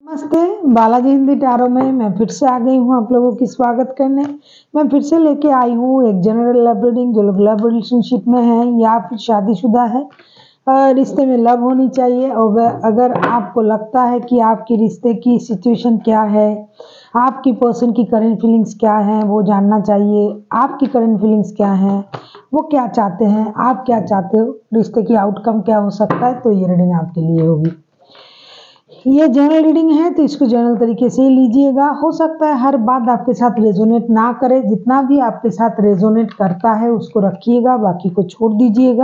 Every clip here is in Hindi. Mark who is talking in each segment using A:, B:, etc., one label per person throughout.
A: नमस्ते, बालाजी हिंदी टैरो में मैं फिर से आ गई हूँ आप लोगों की स्वागत करने। मैं फिर से लेके आई हूँ एक जनरल लव रीडिंग जो लोग लव रिलेशनशिप में है या फिर शादीशुदा है, रिश्ते में लव होनी चाहिए। और अगर आपको लगता है कि आपके रिश्ते की सिचुएशन क्या है, आपकी पर्सन की करंट फीलिंग्स क्या है वो जानना चाहिए। आपकी करंट फीलिंग्स क्या है, वो क्या चाहते हैं, आप क्या चाहते हो, रिश्ते की आउटकम क्या हो सकता है, तो ये रीडिंग आपके लिए होगी। ये जनरल रीडिंग है तो इसको जनरल तरीके से ही लीजिएगा। हो सकता है हर बात आपके साथ रेजोनेट ना करे, जितना भी आपके साथ रेजोनेट करता है उसको रखिएगा, बाकी को छोड़ दीजिएगा।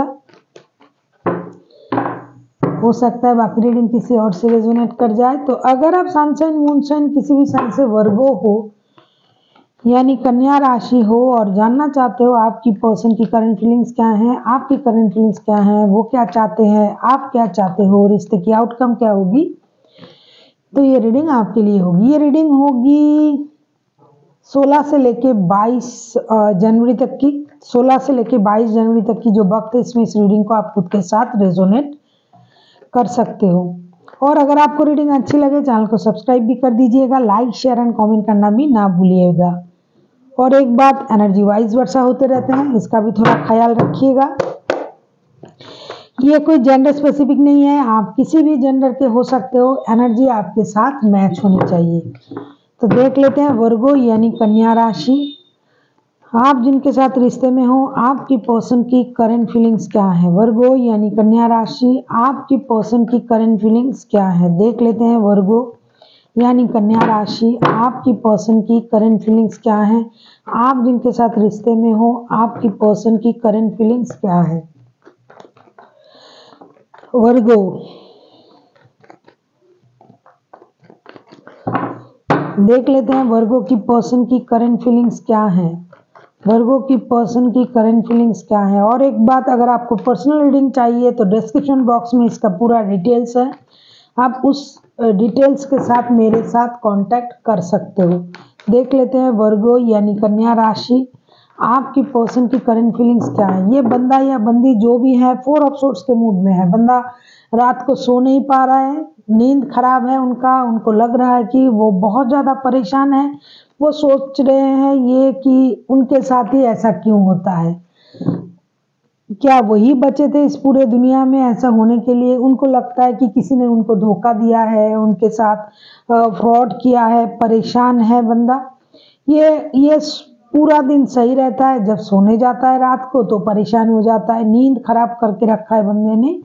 A: हो सकता है बाकी रीडिंग किसी और से रेजोनेट कर जाए। तो अगर आप सन साइन मून साइन किसी भी साइन से वर्गो हो यानी कन्या राशि हो और जानना चाहते हो आपकी पर्सन की करंट फीलिंग्स क्या हैं, आपकी करंट फीलिंग्स क्या हैं, वो क्या चाहते हैं, आप क्या चाहते हो, रिश्ते की आउटकम क्या होगी, तो ये रीडिंग आपके लिए होगी। ये रीडिंग होगी 16 से लेके 22 जनवरी तक की। 16 से लेके 22 जनवरी तक की जो वक्त है, इसमें इस रीडिंग को आप खुद के साथ रेजोनेट कर सकते हो। और अगर आपको रीडिंग अच्छी लगे चैनल को सब्सक्राइब भी कर दीजिएगा, लाइक शेयर एंड कमेंट करना भी ना भूलिएगा। और एक बात, एनर्जी वाइज वर्षा होते रहते हैं, इसका भी थोड़ा ख्याल रखिएगा। ये कोई जेंडर स्पेसिफिक नहीं है, आप किसी भी जेंडर के हो सकते हो, एनर्जी आपके साथ मैच होनी चाहिए। तो देख लेते हैं वर्गो यानी कन्या राशि, आप जिनके साथ रिश्ते में हो आपकी पर्सन की करंट फीलिंग्स क्या है। वर्गो यानी कन्या राशि, आपकी पर्सन की करंट फीलिंग्स क्या है। देख लेते हैं वर्गो यानी कन्या राशि, आपकी पर्सन की करंट फीलिंग्स क्या है। आप जिनके साथ रिश्ते में हो आपकी पर्सन की करंट फीलिंग्स क्या है। वर्गो, देख लेते हैं वर्गो की पर्सन की करंट फीलिंग्स क्या है। वर्गो की पर्सन की करंट फीलिंग्स क्या है। और एक बात, अगर आपको पर्सनल रीडिंग चाहिए तो डिस्क्रिप्शन बॉक्स में इसका पूरा डिटेल्स है, आप उस डिटेल्स के साथ मेरे साथ कांटेक्ट कर सकते हो। देख लेते हैं वर्गो यानी कन्या राशि, आपकी पर्सन की करंट फीलिंग्स क्या है। ये बंदा या बंदी जो भी है 4 ऑफ सोर्ट्स के मूड में है। बंदा रात को सो नहीं पा रहा है, नींद खराब है उनको लग रहा है कि वो बहुत ज़्यादा परेशान है। वो सोच रहे हैं ये कि उनके साथ ही ऐसा क्यों होता है, क्या वही बचे थे इस पूरे दुनिया में ऐसा होने के लिए। उनको लगता है कि किसी ने उनको धोखा दिया है, उनके साथ फ्रॉड किया है, परेशान है बंदा। ये पूरा दिन सही रहता है, जब सोने जाता है रात को तो परेशान हो जाता है, नींद खराब करके रखा है बंदे ने।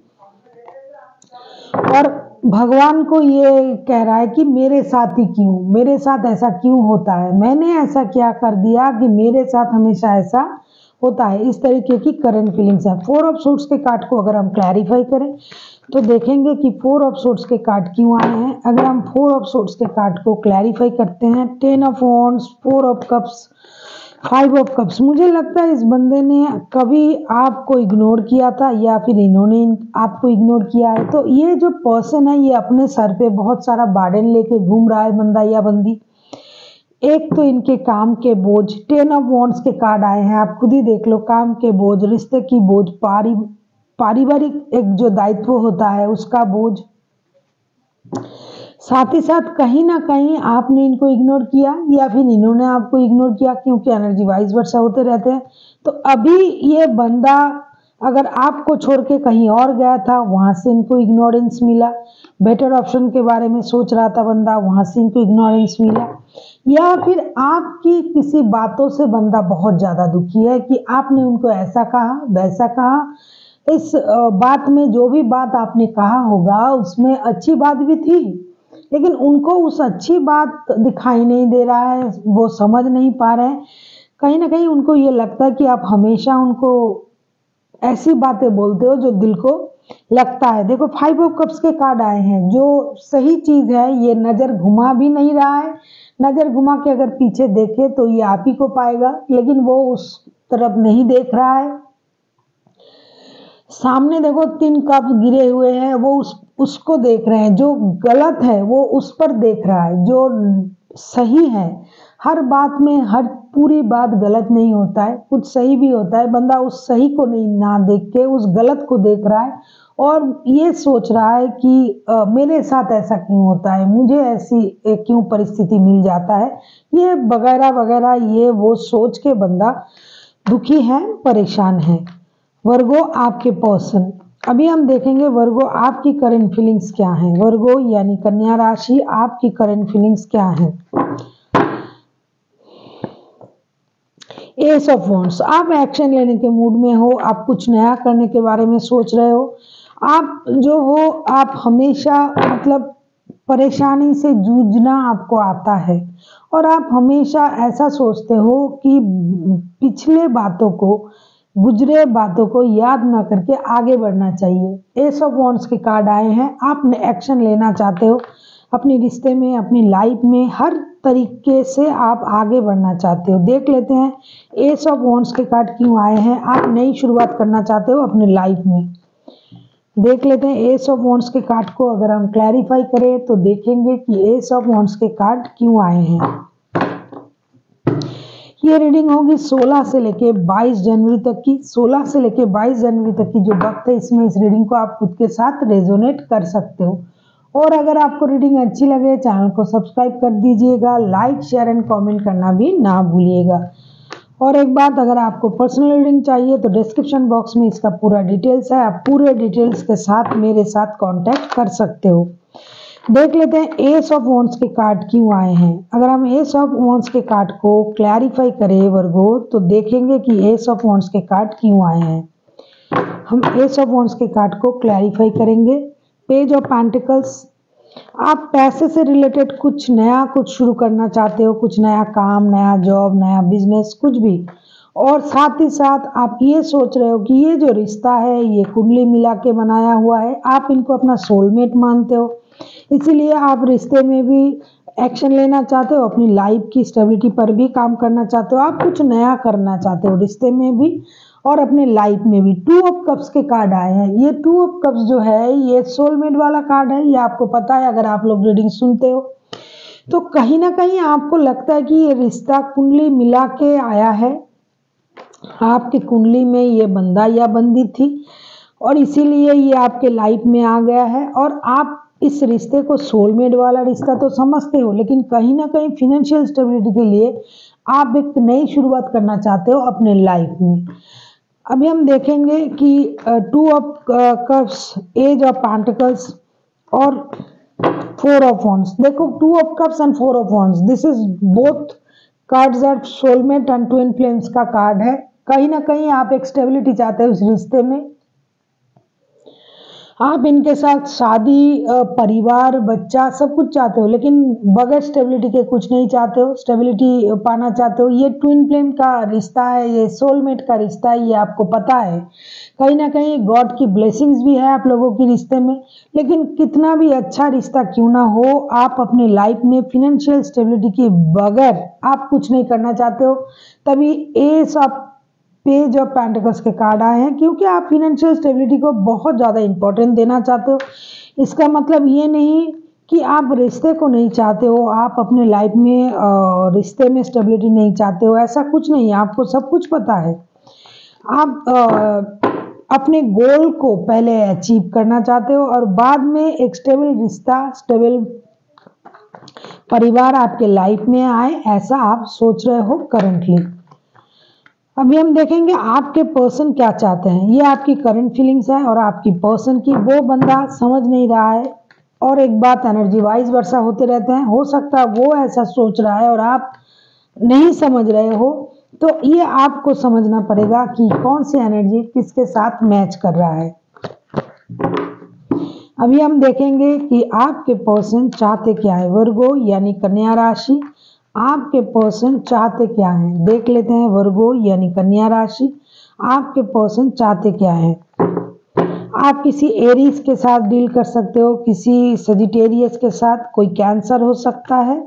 A: और भगवान को ये कह रहा है कि मेरे साथ ही क्यों, मेरे साथ ऐसा क्यों होता है, मैंने ऐसा क्या कर दिया कि मेरे साथ हमेशा ऐसा होता है। इस तरीके की करंट फीलिंग्स है। 4 ऑफ सोर्ट्स के कार्ड को अगर हम क्लैरिफाई करें तो देखेंगे कि 4 ऑफ सोर्ट्स के कार्ड क्यों आए हैं। अगर हम 4 ऑफ सोर्ट्स के कार्ड को क्लैरिफाई करते हैं, 10 of wands, 4 of cups, 5 of cups, मुझे लगता है इस बंदे ने कभी आपको इग्नोर किया था या फिर इन्होंने आपको इग्नोर किया है। तो ये जो पर्सन है ये अपने सर पे बहुत सारा बार्डन लेके घूम रहा है, बंदा या बंदी। एक तो इनके काम के बोझ, 10 ऑफ वॉन्ड्स के कार्ड आए हैं, आप खुद ही देख लो। काम के बोझ, रिश्ते की बोझ, पारिवारिक एक जो दायित्व होता है उसका बोझ, साथ ही साथ कहीं ना कहीं आपने इनको इग्नोर किया या फिर इन्होंने आपको इग्नोर किया, क्योंकि एनर्जी वाइज वर्षा होते रहते हैं। तो अभी ये बंदा अगर आपको छोड़ के कहीं और गया था, वहां से इनको इग्नोरेंस मिला। बेटर ऑप्शन के बारे में सोच रहा था बंदा, वहां से इनको इग्नोरेंस मिला। या फिर आपकी किसी बातों से बंदा बहुत ज्यादा दुखी है कि आपने उनको ऐसा कहा वैसा कहा। इस बात में जो भी बात आपने कहा होगा उसमें अच्छी बात भी थी, लेकिन उनको उस अच्छी बात दिखाई नहीं दे रहा है, वो समझ नहीं पा रहे हैं। कहीं ना कहीं उनको ये लगता है कि आप हमेशा उनको ऐसी बातें बोलते हो जो दिल को लगता है। देखो 5 ऑफ कप्स के कार्ड आए हैं, जो सही चीज है ये नजर घुमा भी नहीं रहा है। नजर घुमा के अगर पीछे देखे तो ये आप ही को पाएगा, लेकिन वो उस तरफ नहीं देख रहा है। सामने देखो 3 कप गिरे हुए हैं, वो उसको देख रहे हैं। जो गलत है वो उस पर देख रहा है, जो सही है हर बात में हर पूरी बात गलत नहीं होता है, कुछ सही भी होता है। बंदा उस सही को नहीं ना देख के उस गलत को देख रहा है और ये सोच रहा है कि मेरे साथ ऐसा क्यों होता है, मुझे ऐसी क्यों परिस्थिति मिल जाता है, ये वगैरह वगैरह ये वो सोच के बंदा दुखी है, परेशान है। वर्गो आपके पर्सन, अभी हम देखेंगे वर्गो आपकी करंट फीलिंग्स क्या हैं। वर्गो यानी कन्या राशि, आपकी करंट फीलिंग्स क्या हैं। एस ऑफ वॉन्ड्स, आप एक्शन लेने के मूड में हो, आप कुछ नया करने के बारे में सोच रहे हो। आप जो हो, आप हमेशा मतलब परेशानी से जूझना आपको आता है और आप हमेशा ऐसा सोचते हो कि पिछले बातों को, गुजरे बातों को याद ना करके आगे बढ़ना चाहिए। एस ऑफ वॉन्ड्स के कार्ड आए हैं, आप एक्शन लेना चाहते हो अपने रिश्ते में, अपनी लाइफ में, हर तरीके से आप आगे बढ़ना चाहते हो। देख लेते हैं एस ऑफ वॉन्ड्स के कार्ड क्यों आए हैं। आप नई शुरुआत करना चाहते हो अपनी लाइफ में। देख लेते हैं एस ऑफ वॉन्ड्स के कार्ड को अगर हम क्लैरिफाई करें तो देखेंगे कि एस ऑफ वॉन्ड्स के कार्ड क्यों आए हैं। ये रीडिंग होगी 16 से लेके 22 जनवरी तक की। 16 से लेके 22 जनवरी तक की जो वक्त है, इसमें इस रीडिंग को आप खुद के साथ रेजोनेट कर सकते हो। और अगर आपको रीडिंग अच्छी लगे, चैनल को सब्सक्राइब कर दीजिएगा, लाइक शेयर एंड कमेंट करना भी ना भूलिएगा। और एक बात, अगर आपको पर्सनल रीडिंग चाहिए तो डिस्क्रिप्शन बॉक्स में इसका पूरा डिटेल्स है, आप पूरे डिटेल्स के साथ मेरे साथ कांटेक्ट कर सकते हो। देख लेते हैं एस ऑफ वॉन्ड्स के कार्ड क्यों आए हैं। अगर हम एस ऑफ वॉन्ड्स के कार्ड को क्लैरिफाई करें वर्गो, तो देखेंगे कि एस ऑफ वॉन्ड्स के कार्ड क्यों आए हैं। हम एस ऑफ वॉन्ड्स के कार्ड को क्लैरिफाई करेंगे। पेज ऑफ पेंटिकल्स, आप पैसे से रिलेटेड कुछ नया कुछ शुरू करना चाहते हो, कुछ नया काम, नया जॉब, नया बिजनेस, कुछ भी। और साथ ही साथ आप ये सोच रहे हो कि ये जो रिश्ता है ये कुंडली मिला के बनाया हुआ है, आप इनको अपना सोलमेट मानते हो, इसीलिए आप रिश्ते में भी एक्शन लेना चाहते हो, अपनी लाइफ की स्टेबिलिटी पर भी काम करना चाहते हो, आप कुछ नया करना चाहते हो रिश्ते में भी और अपने लाइफ में भी। 2 ऑफ कप्स के कार्ड आए हैं। ये 2 ऑफ कप्स जो है ये सोलमेट वाला कार्ड है, ये आपको पता है अगर आप लोग रीडिंग सुनते हो तो। कहीं ना कहीं आपको लगता है कि ये रिश्ता कुंडली मिला के आया है, आपकी कुंडली में ये बंदा या बंदी थी और इसीलिए ये आपके लाइफ में आ गया है। और आप इस रिश्ते को सोलमेट वाला रिश्ता तो समझते हो, लेकिन कहीं ना कहीं फाइनेंशियल स्टेबिलिटी के लिए आप एक नई शुरुआत करना चाहते हो अपने लाइफ में। अभी हम देखेंगे कि 2 of cups, ace of pentacles और 4 ऑफ वॉन्ड्स। देखो 2 of cups and 4 of wands, this is both cards are soulmate and twin flames का कार्ड है। कहीं ना कहीं आप एक स्टेबिलिटी चाहते हो इस रिश्ते में, आप इनके साथ शादी, परिवार, बच्चा सब कुछ चाहते हो, लेकिन बगैर स्टेबिलिटी के कुछ नहीं चाहते हो, स्टेबिलिटी पाना चाहते हो। ये ट्विन फ्लेम का रिश्ता है, ये सोलमेट का रिश्ता है, ये आपको पता है। कहीं ना कहीं गॉड की ब्लेसिंग्स भी है आप लोगों के रिश्ते में। लेकिन कितना भी अच्छा रिश्ता क्यों ना हो, आप अपनी लाइफ में फिनेंशियल स्टेबिलिटी के बगैर आप कुछ नहीं करना चाहते हो। तभी ace of page of pentacles के कार्ड आए हैं, क्योंकि आप फिनेंशियल स्टेबिलिटी को बहुत ज़्यादा इंपॉर्टेंट देना चाहते हो। इसका मतलब ये नहीं कि आप रिश्ते को नहीं चाहते हो, आप अपने लाइफ में रिश्ते में स्टेबिलिटी नहीं चाहते हो, ऐसा कुछ नहीं है, आपको सब कुछ पता है। आप अपने गोल को पहले अचीव करना चाहते हो और बाद में एक स्टेबल रिश्ता, स्टेबल परिवार आपके लाइफ में आए, ऐसा आप सोच रहे हो करंटली। अभी हम देखेंगे आपके पर्सन क्या चाहते हैं। ये आपकी करंट फीलिंग्स है और आपकी पर्सन की, वो बंदा समझ नहीं रहा है। और एक बात, एनर्जी वाइज वर्षा होते रहते हैं, हो सकता है वो ऐसा सोच रहा है और आप नहीं समझ रहे हो, तो ये आपको समझना पड़ेगा कि कौन सी एनर्जी किसके साथ मैच कर रहा है। अभी हम देखेंगे कि आपके पर्सन चाहते क्या है। वर्गो यानी कन्या राशि, आपके पर्सन चाहते क्या हैं, देख लेते हैं। वर्गो यानी कन्या राशि, आपके पर्सन चाहते क्या हैं। आप किसी एरीज के साथ डील कर सकते हो, किसी सजिटेरियस के साथ, कोई कैंसर हो सकता है,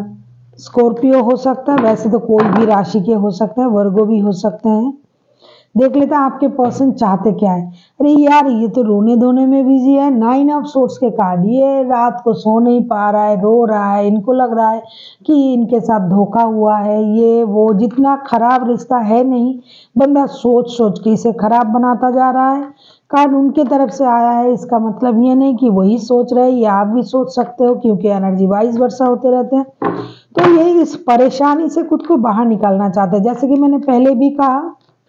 A: स्कॉर्पियो हो सकता है, वैसे तो कोई भी राशि के हो सकते हैं, वर्गो भी हो सकते हैं। देख लेते हैं आपके पर्सन चाहते क्या है। अरे यार ये तो रोने धोने में बिजी है। 9 ऑफ सोर्ट्स के कार्ड, ये रात को सो नहीं पा रहा है, रो रहा है, इनको लग रहा है कि इनके साथ धोखा हुआ है, ये वो, जितना खराब रिश्ता है नहीं, बंदा सोच सोच के इसे खराब बनाता जा रहा है। कार्ड उनके तरफ से आया है, इसका मतलब ये नहीं कि वही सोच रहे, ये आप भी सोच सकते हो, क्योंकि एनर्जी वाइज वर्सा होते रहते हैं। तो ये इस परेशानी से खुद को बाहर निकालना चाहते हैं। जैसे कि मैंने पहले भी कहा,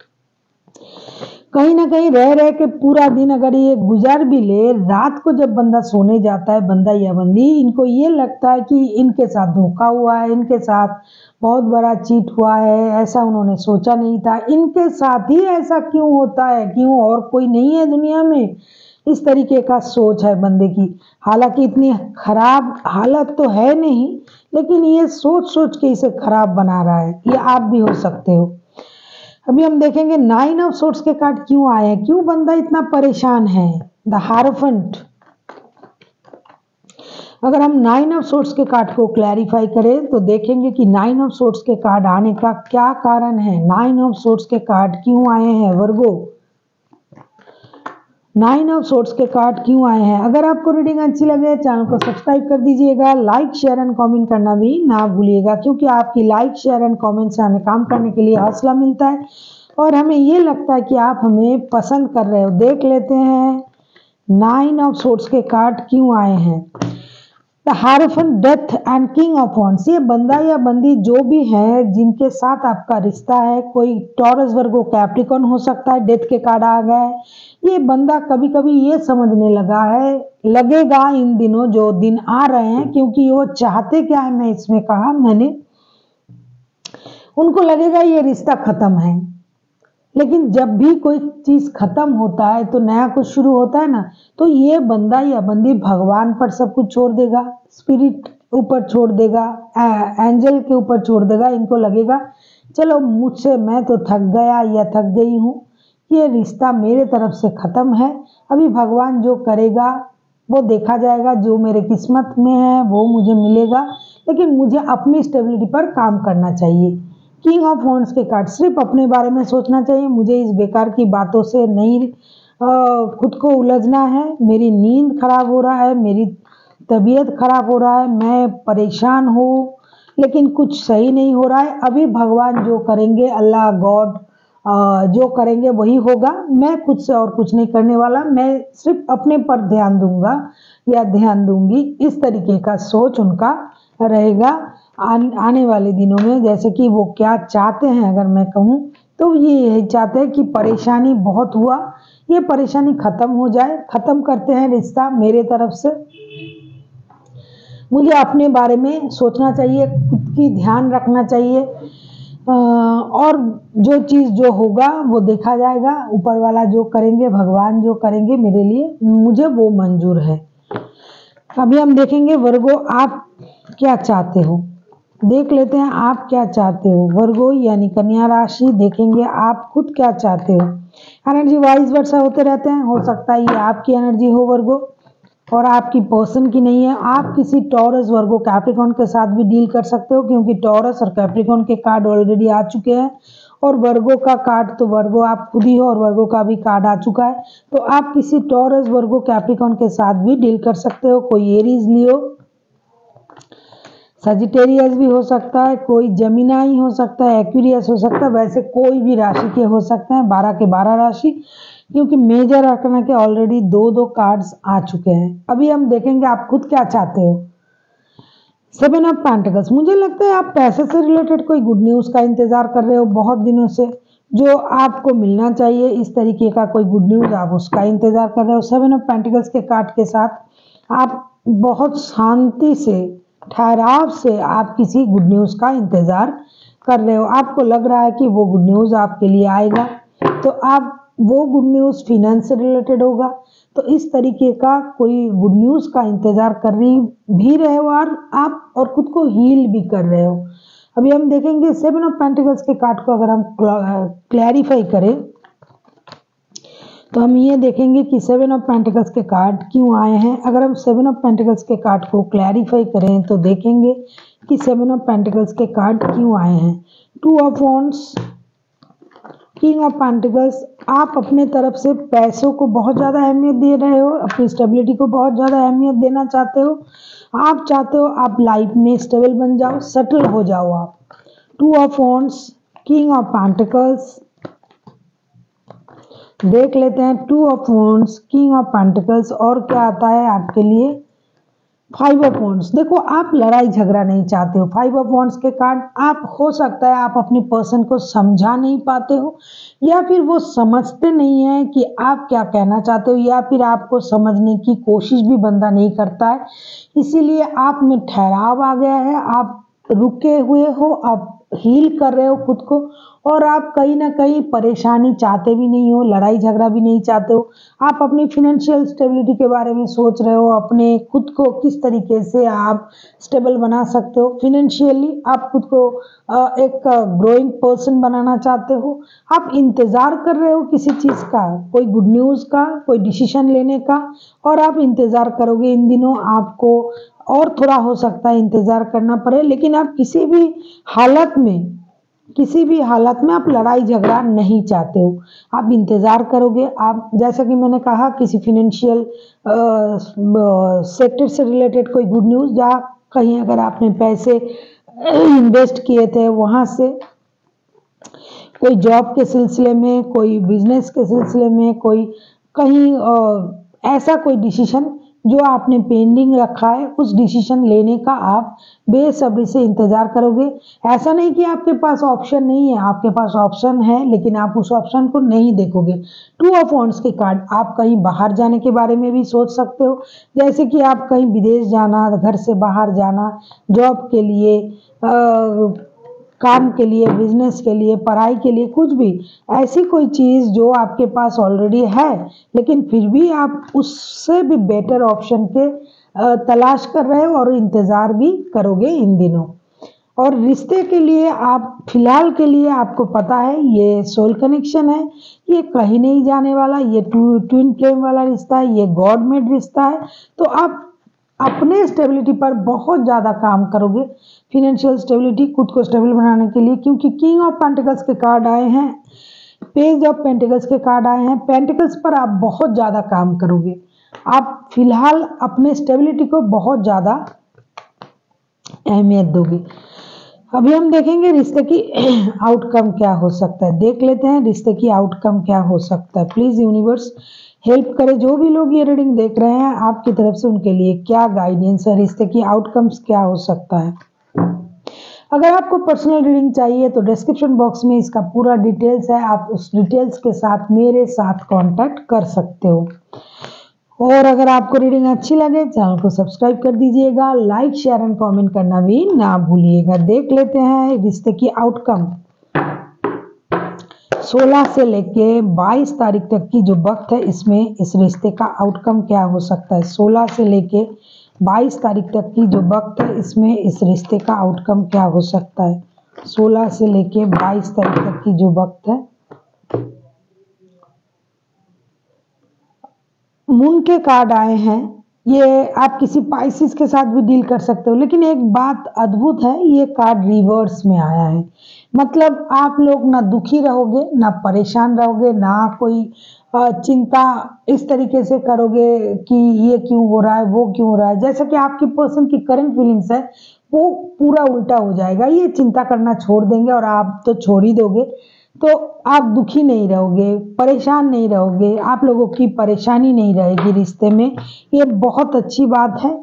A: कहीं ना कहीं रह रह के पूरा दिन अगर ये गुजार भी ले, रात को जब बंदा सोने जाता है, बंदा या बंदी, इनको ये लगता है कि इनके साथ धोखा हुआ है, इनके साथ बहुत बड़ा चीट हुआ है, ऐसा उन्होंने सोचा नहीं था, इनके साथ ही ऐसा क्यों होता है, क्यों और कोई नहीं है दुनिया में। इस तरीके का सोच है बंदे की। हालांकि इतनी खराब हालत तो है नहीं, लेकिन ये सोच सोच के इसे खराब बना रहा है। ये आप भी हो सकते हो। अभी हम देखेंगे 9 ऑफ सोर्ट्स के कार्ड क्यों आए हैं, क्यों बंदा इतना परेशान है। The hierophant. अगर हम 9 ऑफ सोर्ट्स के कार्ड को क्लैरिफाई करें तो देखेंगे कि 9 ऑफ सोर्ट्स के कार्ड आने का क्या कारण है। 9 ऑफ सोर्ट्स के कार्ड क्यों आए हैं वर्गो। 9 ऑफ सोर्ट्स के कार्ड क्यों आए हैं। अगर आपको रीडिंग अच्छी लगे चैनल को सब्सक्राइब कर दीजिएगा, लाइक शेयर एंड कमेंट करना भी ना भूलिएगा, क्योंकि आपकी लाइक शेयर एंड कमेंट से हमें काम करने के लिए हौसला मिलता है और हमें ये लगता है कि आप हमें पसंद कर रहे हो। देख लेते हैं 9 ऑफ सोर्ट्स के कार्ड क्यों आए हैं। The hierophant, death and king of wands. ये बंदा या बंदी जो भी है जिनके साथ आपका रिश्ता है, कोई टॉरस वर्गो कैप्रिकॉर्न हो सकता है। डेथ के कार्ड आ गए। ये बंदा कभी कभी ये समझने लगा है, लगेगा इन दिनों जो दिन आ रहे हैं, क्योंकि वो चाहते क्या है, मैं इसमें कहा मैंने, उनको लगेगा ये रिश्ता खत्म है। लेकिन जब भी कोई चीज खत्म होता है तो नया कुछ शुरू होता है ना, तो ये बंदा या बंदी भगवान पर सब कुछ छोड़ देगा, स्पिरिट ऊपर छोड़ देगा, एंजल के ऊपर छोड़ देगा। इनको लगेगा चलो मुझसे, मैं तो थक गया या थक गई हूँ, ये रिश्ता मेरे तरफ से खत्म है, अभी भगवान जो करेगा वो देखा जाएगा, जो मेरे किस्मत में है वो मुझे मिलेगा, लेकिन मुझे अपनी स्टेबिलिटी पर काम करना चाहिए। किंग ऑफ वॉन्ड्स के कार्ड, सिर्फ अपने बारे में सोचना चाहिए, मुझे इस बेकार की बातों से नहीं खुद को उलझना है, मेरी नींद खराब हो रहा है, मेरी तबीयत खराब हो रहा है, मैं परेशान हूँ, लेकिन कुछ सही नहीं हो रहा है। अभी भगवान जो करेंगे, अल्लाह गॉड जो करेंगे वही होगा, मैं खुद से और कुछ नहीं करने वाला, मैं सिर्फ अपने पर ध्यान दूंगा या ध्यान दूंगी। इस तरीके का सोच उनका रहेगा आने वाले दिनों में। जैसे कि वो क्या चाहते हैं अगर मैं कहूँ तो ये यही चाहते हैं कि परेशानी बहुत हुआ, ये परेशानी खत्म हो जाए, खत्म करते हैं रिश्ता मेरे तरफ से, मुझे अपने बारे में सोचना चाहिए, खुद की ध्यान रखना चाहिए, और जो चीज़ जो होगा वो देखा जाएगा, ऊपर वाला जो करेंगे, भगवान जो करेंगे मेरे लिए, मुझे वो मंजूर है। अभी हम देखेंगे वर्गो आप क्या चाहते हो। देख लेते हैं आप क्या चाहते हो वर्गो यानी कन्या राशि। देखेंगे आप खुद क्या चाहते हो। एनर्जी वाइज वर्सा होते रहते हैं, हो सकता है ये आपकी एनर्जी हो वर्गो और आपकी पर्सन की नहीं है। आप किसी टॉरस वर्गो कैप्रिकॉर्न के साथ भी डील कर सकते हो, क्योंकि टॉरस और कैप्रिकॉर्न के कार्ड ऑलरेडी आ चुके हैं और वर्गो का कार्ड तो वर्गो आप खुद ही हो और वर्गो का भी कार्ड आ चुका है। तो आप किसी टॉरस वर्गो कैप्रिकॉर्न के साथ भी डील कर सकते हो। कोई एरीज लियो, सजिटेरियस भी हो सकता है, कोई जमिनाई हो सकता है, एक्वेरियस हो सकता है, वैसे कोई भी राशि के हो सकते हैं, 12 के 12 राशि, क्योंकि मेजर आर्कना के ऑलरेडी 2 कार्ड्स आ चुके हैं। अभी हम देखेंगे आप खुद क्या चाहते हो। 7 ऑफ पेंटिकल्स, मुझे लगता है आप पैसे से रिलेटेड कोई गुड न्यूज़ का इंतजार कर रहे हो बहुत दिनों से, जो आपको मिलना चाहिए, इस तरीके का कोई गुड न्यूज़ आप उसका इंतजार कर रहे हो। 7 ऑफ पेंटिकल्स के कार्ड के साथ आप बहुत शांति से, ठहराव से आप किसी गुड न्यूज़ का इंतजार कर रहे हो। आपको लग रहा है कि वो गुड न्यूज़ आपके लिए आएगा, तो आप वो गुड न्यूज़ फिनेंस से रिलेटेड होगा, तो इस तरीके का कोई गुड न्यूज़ का इंतजार कर भी रहे हो और आप और खुद को हील भी कर रहे हो। अभी हम देखेंगे 7 ऑफ पेंटिकल्स के कार्ड को अगर हम क्लैरिफाई करें तो हम ये देखेंगे कि 7 ऑफ पेंटिकल्स के कार्ड क्यों आए हैं। अगर हम 7 ऑफ पेंटिकल्स के कार्ड को क्लैरिफाई करें तो देखेंगे कि 7 ऑफ पेंटिकल्स के कार्ड क्यों आए हैं। 2 of wands, king of pentacles, आप अपने तरफ से पैसों को बहुत ज़्यादा अहमियत दे रहे हो, अपनी स्टेबिलिटी को बहुत ज़्यादा अहमियत देना चाहते हो। आप चाहते हो आप लाइफ में स्टेबल बन जाओ, सेटल हो जाओ आप। Two of wands, king of pentacles, देख लेते हैं two of wands, king of pentacles और क्या आता है आपके लिए। फाइव ऑफ वॉन्ड्स, देखो आप लड़ाई झगड़ा नहीं चाहते हो। फाइव ऑफ वॉन्ड्स के कार्ड, आप हो सकता है आप अपनी पर्सन को समझा नहीं पाते हो, या फिर वो समझते नहीं है कि आप क्या कहना चाहते हो, या फिर आपको समझने की कोशिश भी बंदा नहीं करता है, इसीलिए आप में ठहराव आ गया है। आप रुके हुए हो, आप हील कर रहे हो खुद को, और आप कहीं ना कहीं परेशानी चाहते भी नहीं हो, लड़ाई झगड़ा भी नहीं चाहते हो। आप अपनी फिनेंशियल स्टेबिलिटी के बारे में सोच रहे हो, अपने खुद को किस तरीके से आप स्टेबल बना सकते हो फिनेंशियली। आप खुद को एक ग्रोइंग पर्सन बनाना चाहते हो। आप इंतज़ार कर रहे हो किसी चीज़ का, कोई गुड न्यूज़ का, कोई डिसीजन लेने का, और आप इंतज़ार करोगे इन दिनों। आपको और थोड़ा हो सकता है इंतज़ार करना पड़े, लेकिन आप किसी भी हालत में आप लड़ाई झगड़ा नहीं चाहते हो। आप इंतज़ार करोगे। आप जैसा कि मैंने कहा, किसी फिनेंशियल सेक्टर से रिलेटेड कोई गुड न्यूज़, जहाँ कहीं अगर आपने पैसे इन्वेस्ट किए थे वहाँ से, कोई जॉब के सिलसिले में, कोई बिजनेस के सिलसिले में, कोई कहीं ऐसा कोई डिसीजन जो आपने पेंडिंग रखा है, उस डिसीजन लेने का आप बेसब्री से इंतज़ार करोगे। ऐसा नहीं कि आपके पास ऑप्शन नहीं है, आपके पास ऑप्शन है, लेकिन आप उस ऑप्शन को नहीं देखोगे। टू ऑफ वॉन्ड्स के कार्ड, आप कहीं बाहर जाने के बारे में भी सोच सकते हो, जैसे कि आप कहीं विदेश जाना, घर से बाहर जाना, जॉब के लिए, काम के लिए, बिजनेस के लिए, पढ़ाई के लिए, कुछ भी ऐसी कोई चीज़ जो आपके पास ऑलरेडी है, लेकिन फिर भी आप उससे भी बेटर ऑप्शन के तलाश कर रहे हो और इंतज़ार भी करोगे इन दिनों। और रिश्ते के लिए आप फिलहाल के लिए आपको पता है ये सोल कनेक्शन है, ये कहीं नहीं जाने वाला, ये ट्विन फ्लेम वाला रिश्ता है, ये गॉड मेड रिश्ता है। तो आप अपने स्टेबिलिटी पर बहुत ज़्यादा काम करोगे, फिनेंशियल स्टेबिलिटी, खुद को स्टेबल बनाने के लिए, क्योंकि किंग ऑफ पेंटिकल्स के कार्ड आए हैं, पेज ऑफ पेंटिकल्स के कार्ड आए हैं। पेंटिकल्स पर आप बहुत ज़्यादा काम करोगे। आप फिलहाल अपने स्टेबिलिटी को बहुत ज़्यादा अहमियत दोगे। अभी हम देखेंगे रिश्ते की आउटकम क्या हो सकता है। देख लेते हैं रिश्ते की आउटकम क्या हो सकता है। प्लीज़ यूनिवर्स हेल्प करे, जो भी लोग ये रीडिंग देख रहे हैं आपकी तरफ से उनके लिए क्या गाइडेंस है, रिश्ते की आउटकम्स क्या हो सकता है। अगर आपको पर्सनल रीडिंग चाहिए तो डिस्क्रिप्शन बॉक्स में इसका पूरा डिटेल्स है, आप उस डिटेल्स के साथ मेरे साथ कांटेक्ट कर सकते हो। और अगर आपको रीडिंग अच्छी लगे चैनल को सब्सक्राइब कर दीजिएगा, लाइक शेयर एंड कमेंट करना भी ना भूलिएगा। देख लेते हैं रिश्ते की आउटकम। 16 से लेके 22 तारीख तक की जो वक्त है, इसमें इस रिश्ते का आउटकम क्या हो सकता है। 16 से लेके 22 तारीख तक की जो वक्त है, इसमें इस रिश्ते का आउटकम क्या हो सकता है। 16 से लेके 22 तारीख तक की जो वक्त है, मून के कार्ड आए हैं। ये आप किसी पाइसिस के साथ भी डील कर सकते हो, लेकिन एक बात अद्भुत है, ये कार्ड रिवर्स में आया है। मतलब आप लोग ना दुखी रहोगे, ना परेशान रहोगे, ना कोई चिंता इस तरीके से करोगे कि ये क्यों हो रहा है, वो क्यों हो रहा है। जैसा कि आपकी पर्सन की करंट फीलिंग्स है वो पूरा उल्टा हो जाएगा। ये चिंता करना छोड़ देंगे, और आप तो छोड़ ही दोगे, तो आप दुखी नहीं रहोगे, परेशान नहीं रहोगे, आप लोगों की परेशानी नहीं रहेगी रिश्ते में। ये बहुत अच्छी बात है।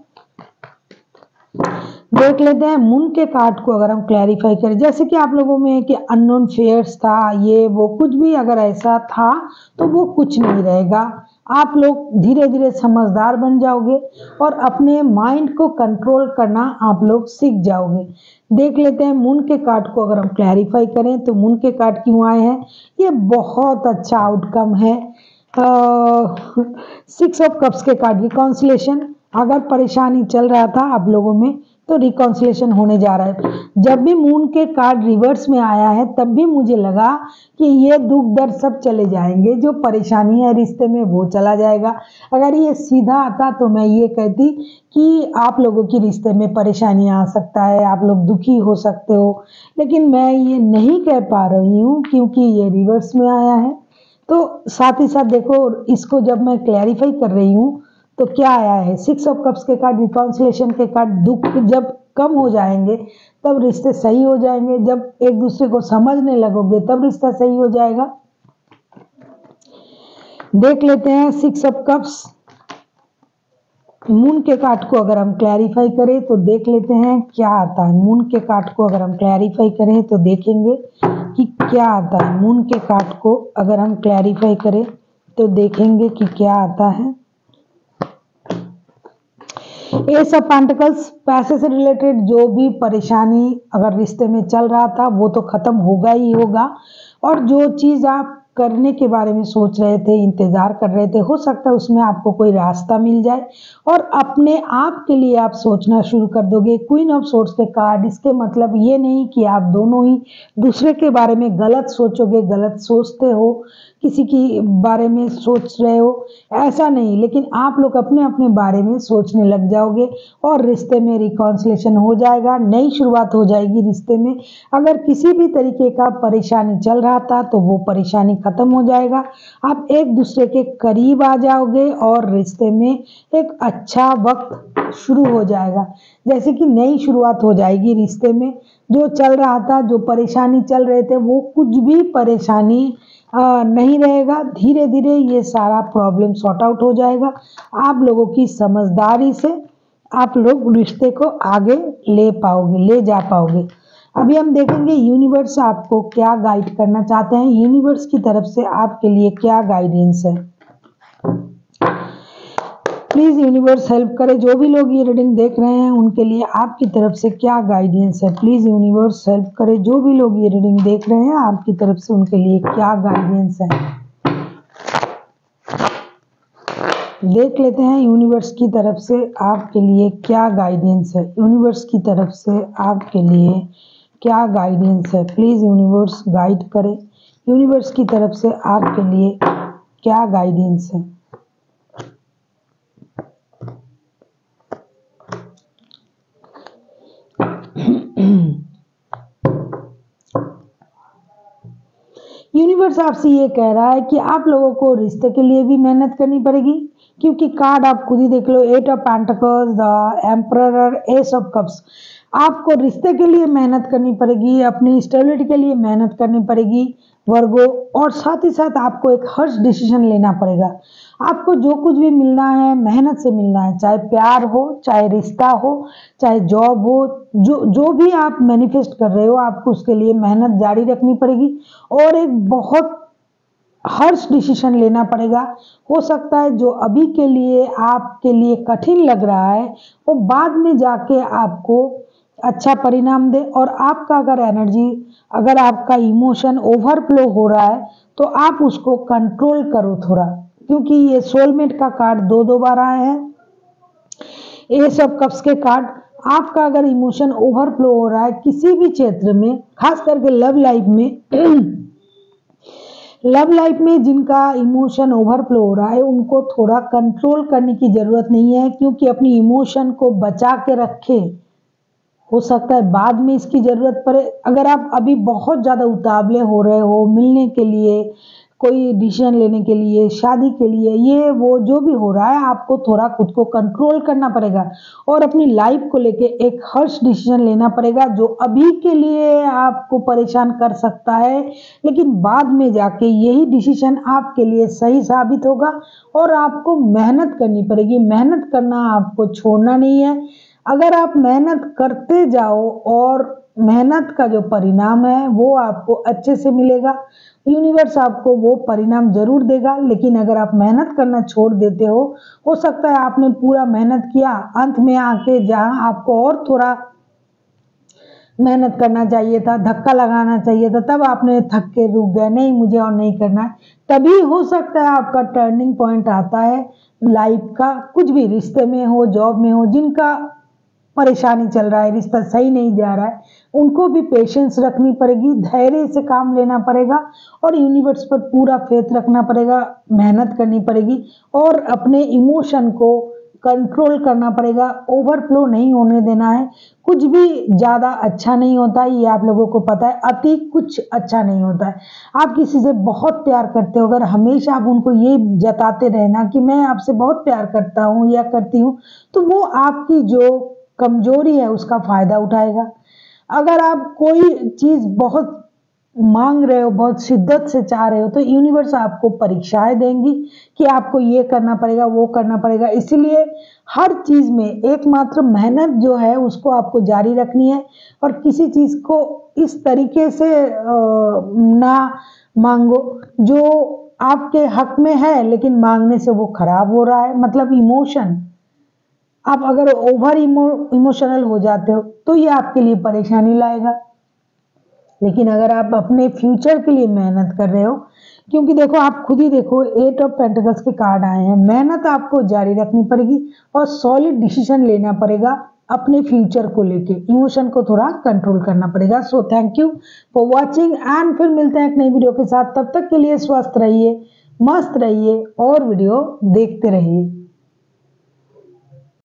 A: देख लेते हैं मून के कार्ड को अगर हम क्लैरिफाई करें, जैसे कि आप लोगों में कि अननोन फेयर्स था, ये वो कुछ भी अगर ऐसा था तो वो कुछ नहीं रहेगा। आप लोग धीरे धीरे समझदार बन जाओगे और अपने माइंड को कंट्रोल करना आप लोग सीख जाओगे। देख लेते हैं मून के कार्ड को अगर हम क्लैरिफाई करें तो मून के कार्ड क्यों आए हैं। ये बहुत अच्छा आउटकम है। 6 ऑफ कप्स के कार्ड, रिकॉन्सिलेशन। अगर परेशानी चल रहा था आप लोगों में तो रिकॉन्सिलेशन होने जा रहा है। जब भी मून के कार्ड रिवर्स में आया है तब भी मुझे लगा कि ये दुख दर्द सब चले जाएंगे, जो परेशानी है रिश्ते में वो चला जाएगा। अगर ये सीधा आता तो मैं ये कहती कि आप लोगों की रिश्ते में परेशानियां आ सकता है, आप लोग दुखी हो सकते हो, लेकिन मैं ये नहीं कह पा रही हूँ क्योंकि ये रिवर्स में आया है। तो साथ ही साथ देखो, इसको जब मैं क्लैरिफाई कर रही हूँ तो क्या आया है, 6 ऑफ कप्स के कार्ड, रिकॉन्सिलेशन के कार्ड। दुख जब कम हो जाएंगे तब रिश्ते सही हो जाएंगे, जब एक दूसरे को समझने लगोगे तब रिश्ता सही हो जाएगा। देख लेते हैं 6 ऑफ कप्स मून के कार्ड को अगर हम क्लैरिफाई करें तो देख लेते हैं क्या आता है। मून के कार्ड को अगर हम क्लैरिफाई करें तो देखेंगे कि क्या आता है। मून के कार्ड को अगर हम क्लैरिफाई करें तो देखेंगे कि क्या आता है। एस ऑफ पेंटिकल्स, पैसे से रिलेटेड जो भी परेशानी अगर रिश्ते में चल रहा था वो तो खत्म होगा ही होगा, और जो चीज आप करने के बारे में सोच रहे थे, इंतजार कर रहे थे, हो सकता है उसमें आपको कोई रास्ता मिल जाए और अपने आप के लिए आप सोचना शुरू कर दोगे। क्वीन ऑफ सोर्ड्स के कार्ड, इसके मतलब ये नहीं कि आप दोनों ही दूसरे के बारे में गलत सोचोगे, गलत सोचते हो, किसी की बारे में सोच रहे हो, ऐसा नहीं, लेकिन आप लोग अपने अपने बारे में सोचने लग जाओगे और रिश्ते में रिकॉन्सिलेशन हो जाएगा, नई शुरुआत हो जाएगी रिश्ते में। अगर किसी भी तरीके का परेशानी चल रहा था तो वो परेशानी खत्म हो जाएगा, आप एक दूसरे के करीब आ जाओगे और रिश्ते में एक अच्छा वक्त शुरू हो जाएगा, जैसे कि नई शुरुआत हो जाएगी रिश्ते में। जो चल रहा था, जो परेशानी चल रहे थे, वो कुछ भी परेशानी नहीं रहेगा। धीरे धीरे ये सारा प्रॉब्लम सॉर्ट आउट हो जाएगा। आप लोगों की समझदारी से आप लोग रिश्ते को आगे ले पाओगे, ले जा पाओगे। अभी हम देखेंगे यूनिवर्स आपको क्या गाइड करना चाहते हैं, यूनिवर्स की तरफ से आपके लिए क्या गाइडेंस है। प्लीज यूनिवर्स हेल्प करे, जो भी लोग ये रीडिंग देख रहे हैं उनके लिए आपकी तरफ से क्या गाइडेंस है। प्लीज यूनिवर्स हेल्प करे, जो भी लोग ये रीडिंग देख रहे हैं आपकी तरफ से उनके लिए क्या गाइडेंस है। देख लेते हैं यूनिवर्स की तरफ से आपके लिए क्या गाइडेंस है। यूनिवर्स की तरफ से आपके लिए क्या गाइडेंस है। प्लीज यूनिवर्स गाइड करे, यूनिवर्स की तरफ से आपके लिए क्या गाइडेंस है। यूनिवर्स आपसे ये कह रहा है कि आप लोगों को रिश्ते के लिए भी मेहनत करनी पड़ेगी, क्योंकि कार्ड आप खुद ही देख लो, 8 ऑफ पेंटिकल्स, द एम्परर और एस ऑफ कप्स। आपको रिश्ते के लिए मेहनत करनी पड़ेगी, अपनी स्टेबिलिटी के लिए मेहनत करनी पड़ेगी वर्गो, और साथ ही साथ आपको एक हर्ष डिसीजन लेना पड़ेगा। आपको जो कुछ भी मिलना है मेहनत से मिलना है, चाहे प्यार हो, चाहे रिश्ता हो, चाहे जॉब हो, जो भी आप मैनिफेस्ट कर रहे हो, आपको उसके लिए मेहनत जारी रखनी पड़ेगी और एक बहुत हर्ष डिसीजन लेना पड़ेगा। हो सकता है जो अभी के लिए आपके लिए कठिन लग रहा है वो बाद में जाके आपको अच्छा परिणाम दे। और आपका अगर एनर्जी, अगर आपका इमोशन ओवरफ्लो हो रहा है तो आप उसको कंट्रोल करो थोड़ा, क्योंकि ये सोलमेट का कार्ड दो बार आए हैं, एस ऑफ कप्स के कार्ड। आपका अगर इमोशन ओवरफ्लो हो रहा है किसी भी क्षेत्र में, खास करके लव लाइफ में लव लाइफ में जिनका इमोशन ओवरफ्लो हो रहा है उनको थोड़ा कंट्रोल करने की जरूरत नहीं है, क्योंकि अपनी इमोशन को बचा के रखे। हो सकता है बाद में इसकी जरूरत पड़े। अगर आप अभी बहुत ज्यादा उतावले हो रहे हो मिलने के लिए, कोई डिसीजन लेने के लिए, शादी के लिए, ये वो जो भी हो रहा है, आपको थोड़ा खुद को कंट्रोल करना पड़ेगा और अपनी लाइफ को लेके एक हर्ष डिसीजन लेना पड़ेगा, जो अभी के लिए आपको परेशान कर सकता है, लेकिन बाद में जाके यही डिसीजन आपके लिए सही साबित होगा। और आपको मेहनत करनी पड़ेगी, मेहनत करना आपको छोड़ना नहीं है। अगर आप मेहनत करते जाओ और मेहनत का जो परिणाम है वो आपको अच्छे से मिलेगा, यूनिवर्स आपको वो परिणाम जरूर देगा। लेकिन अगर आप मेहनत करना छोड़ देते हो सकता है आपने पूरा मेहनत किया, अंत में आके जहां आपको और थोड़ा मेहनत करना चाहिए था, धक्का लगाना चाहिए था, तब आपने थक के रुक गए, नहीं मुझे और नहीं करना है। तभी हो सकता है आपका टर्निंग पॉइंट आता है लाइफ का, कुछ भी रिश्ते में हो, जॉब में हो, जिनका परेशानी चल रहा है, रिश्ता सही नहीं जा रहा है, उनको भी पेशेंस रखनी पड़ेगी, धैर्य से काम लेना पड़ेगा और यूनिवर्स पर पूरा फेथ रखना पड़ेगा, मेहनत करनी पड़ेगी और अपने इमोशन को कंट्रोल करना पड़ेगा, ओवरफ्लो नहीं होने देना है। कुछ भी ज़्यादा अच्छा नहीं होता है, ये आप लोगों को पता है, अति कुछ अच्छा नहीं होता है। आप किसी से बहुत प्यार करते हो, अगर हमेशा आप उनको ये जताते रहना कि मैं आपसे बहुत प्यार करता हूँ या करती हूँ, तो वो आपकी जो कमजोरी है उसका फायदा उठाएगा। अगर आप कोई चीज़ बहुत मांग रहे हो, बहुत शिद्दत से चाह रहे हो, तो यूनिवर्स आपको परीक्षाएं देंगी कि आपको ये करना पड़ेगा, वो करना पड़ेगा। इसीलिए हर चीज़ में एकमात्र मेहनत जो है उसको आपको जारी रखनी है और किसी चीज़ को इस तरीके से ना मांगो जो आपके हक में है लेकिन मांगने से वो खराब हो रहा है। मतलब इमोशन, आप अगर ओवर इमोशनल हो जाते हो तो ये आपके लिए परेशानी लाएगा। लेकिन अगर आप अपने फ्यूचर के लिए मेहनत कर रहे हो, क्योंकि देखो आप खुद ही देखो 8 ऑफ पेंटिकल्स के कार्ड आए हैं, मेहनत आपको जारी रखनी पड़ेगी और सॉलिड डिसीजन लेना पड़ेगा अपने फ्यूचर को लेके, इमोशन को थोड़ा कंट्रोल करना पड़ेगा। So thank you for watching and फिर मिलते हैं एक नई वीडियो के साथ। तब तक के लिए स्वस्थ रहिए, मस्त रहिए और वीडियो देखते रहिए।